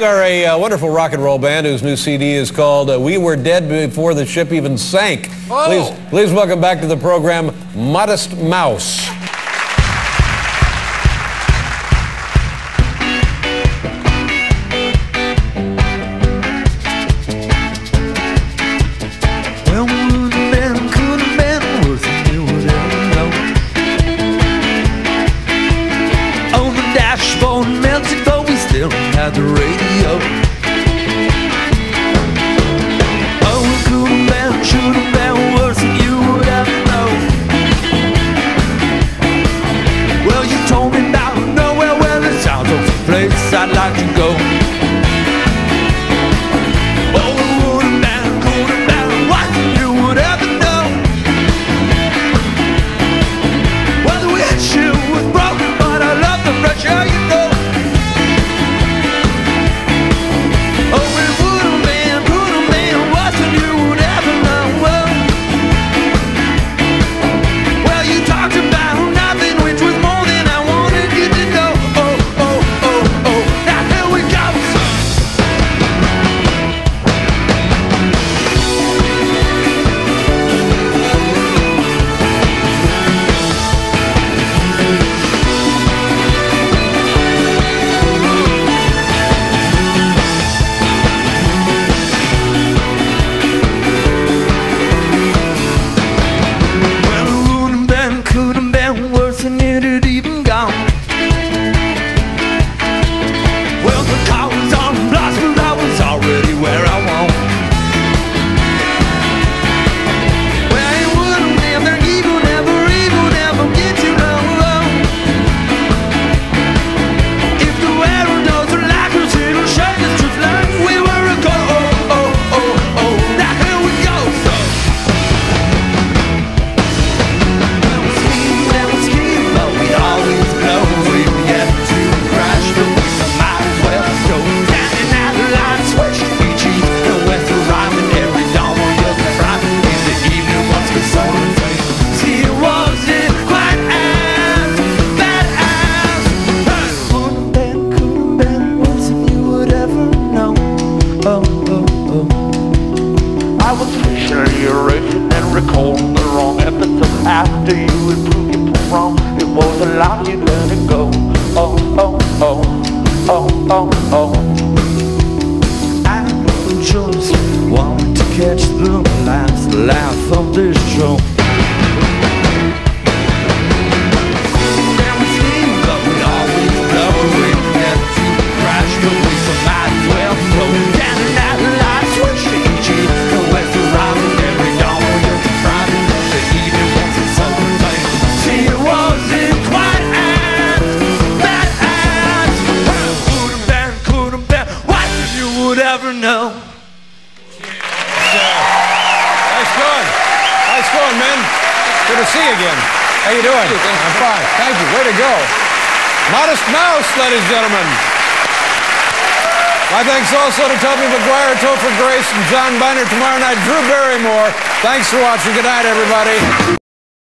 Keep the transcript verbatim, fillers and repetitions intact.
Are a uh, wonderful rock and roll band whose new C D is called uh, We Were Dead Before the Ship Even Sank. Oh. Please, please welcome back to the program, Modest Mouse. Well, would have been, could have been worse than you would ever know. On the dashboard in Mexico, we still had the radio. Oh, it could have been, should have been worse than you would ever know. Well, you told me about nowhere, well, it sounds like a place I'd like to go. I was patiently erasing and recalling the wrong episode. After you had proved you were wrong, it was a lie, you let it go. Oh, oh, oh, oh, oh, oh. I just want to catch the last laugh of this show. Ever know. Nice going. Nice going, man. Good to see you again. How you doing? I'm fine. Thank you. Way to go. Modest Mouse, ladies and gentlemen. My thanks also to Toby Maguire, Topher Grace, and John Biner. Tomorrow night, Drew Barrymore. Thanks for watching. Good night, everybody.